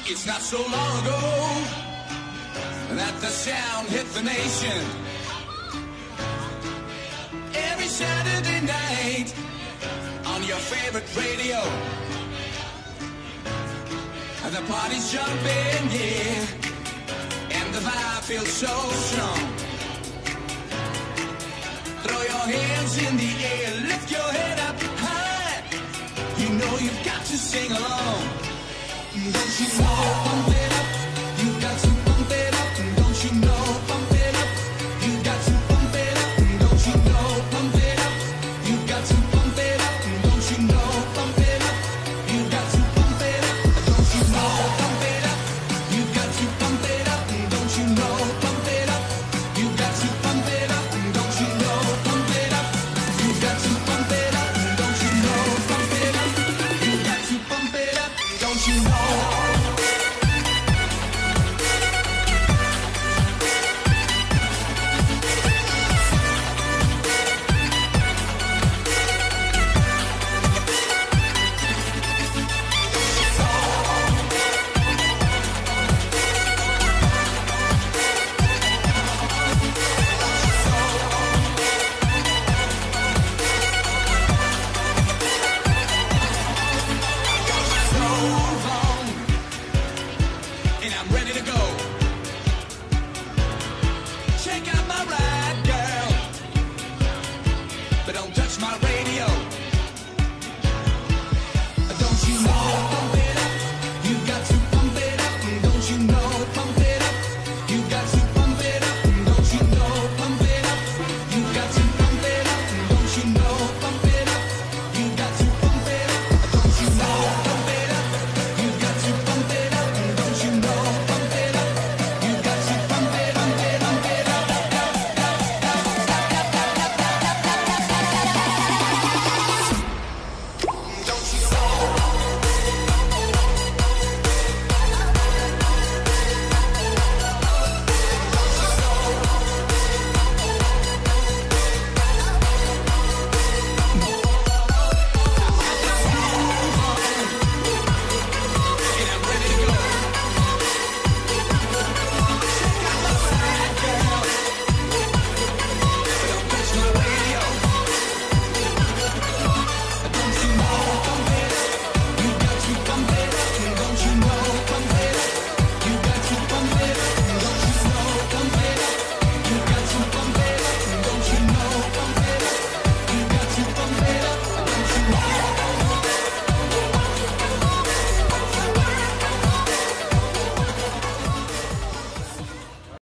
It's not so long ago that the sound hit the nation. Every Saturday night on your favorite radio, and the party's jumping, yeah, and the vibe feels so strong. Throw your hands in the air, lift your head up high. You know you've got to sing along. Don't you know one thing?